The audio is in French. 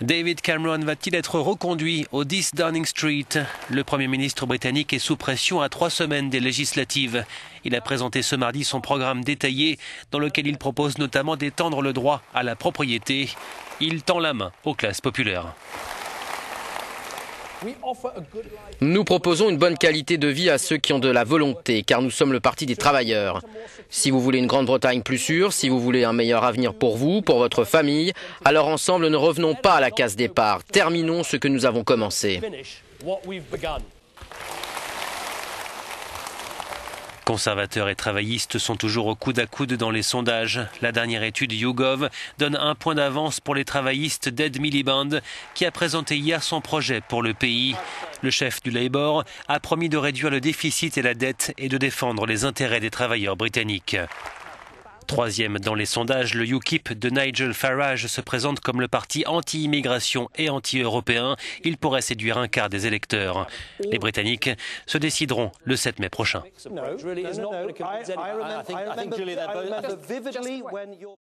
David Cameron va-t-il être reconduit au 10 Downing Street? Le Premier ministre britannique est sous pression à 3 semaines des législatives. Il a présenté ce mardi son programme détaillé dans lequel il propose notamment d'étendre le droit à la propriété. Il tend la main aux classes populaires. Nous proposons une bonne qualité de vie à ceux qui ont de la volonté, car nous sommes le parti des travailleurs. Si vous voulez une Grande-Bretagne plus sûre, si vous voulez un meilleur avenir pour vous, pour votre famille, alors ensemble ne revenons pas à la case départ. Terminons ce que nous avons commencé. Conservateurs et travaillistes sont toujours au coude à coude dans les sondages. La dernière étude YouGov donne 1 point d'avance pour les travaillistes d'Ed Miliband, qui a présenté hier son projet pour le pays. Le chef du Labour a promis de réduire le déficit et la dette et de défendre les intérêts des travailleurs britanniques. Troisième dans les sondages, le UKIP de Nigel Farage se présente comme le parti anti-immigration et anti-européen. Il pourrait séduire un quart des électeurs. Les Britanniques se décideront le 7 mai prochain.